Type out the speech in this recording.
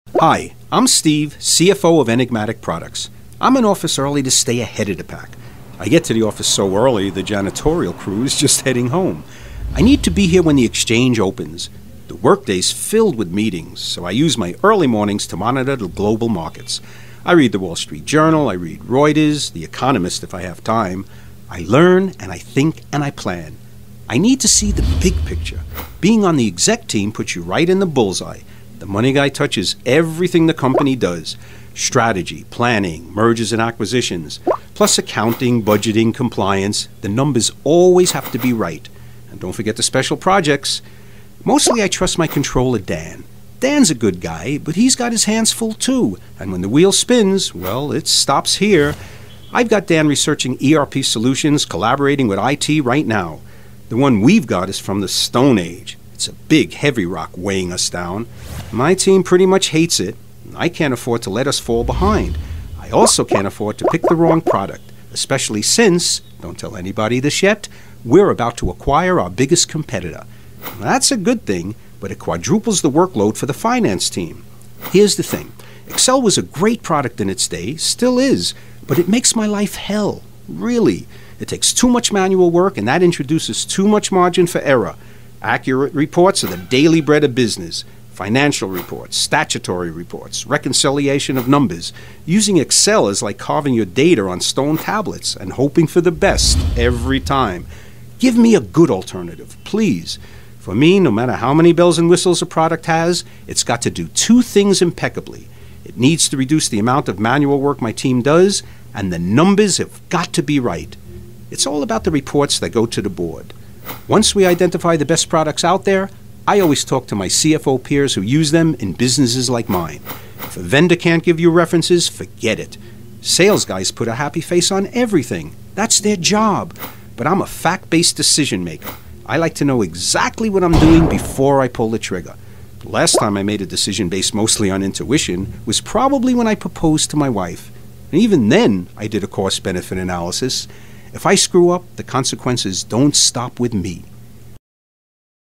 Hi, I'm Steve, CFO of Enigmatic Products. I'm in office early to stay ahead of the pack. I get to the office so early, the janitorial crew is just heading home. I need to be here when the exchange opens. The workday's filled with meetings, so I use my early mornings to monitor the global markets. I read the Wall Street Journal, I read Reuters, The Economist if I have time. I learn and I think and I plan. I need to see the big picture. Being on the exec team puts you right in the bullseye. The money guy touches everything the company does. Strategy, planning, mergers and acquisitions, plus accounting, budgeting, compliance. The numbers always have to be right. And don't forget the special projects. Mostly I trust my controller, Dan. Dan's a good guy, but he's got his hands full too. And when the wheel spins, well, it stops here. I've got Dan researching ERP solutions, collaborating with IT right now. The one we've got is from the Stone Age. It's a big, heavy rock weighing us down. My team pretty much hates it. I can't afford to let us fall behind. I also can't afford to pick the wrong product, especially since, don't tell anybody this yet, we're about to acquire our biggest competitor. That's a good thing, but it quadruples the workload for the finance team. Here's the thing. Excel was a great product in its day, still is, but it makes my life hell. Really. It takes too much manual work, and that introduces too much margin for error. Accurate reports are the daily bread of business. Financial reports, statutory reports, reconciliation of numbers. Using Excel is like carving your data on stone tablets and hoping for the best every time. Give me a good alternative, please. For me, no matter how many bells and whistles a product has, it's got to do two things impeccably. It needs to reduce the amount of manual work my team does, and the numbers have got to be right. It's all about the reports that go to the board. Once we identify the best products out there, I always talk to my CFO peers who use them in businesses like mine. If a vendor can't give you references, forget it. Sales guys put a happy face on everything. That's their job. But I'm a fact-based decision maker. I like to know exactly what I'm doing before I pull the trigger. The last time I made a decision based mostly on intuition was probably when I proposed to my wife. And even then, I did a cost-benefit analysis. If I screw up, the consequences don't stop with me.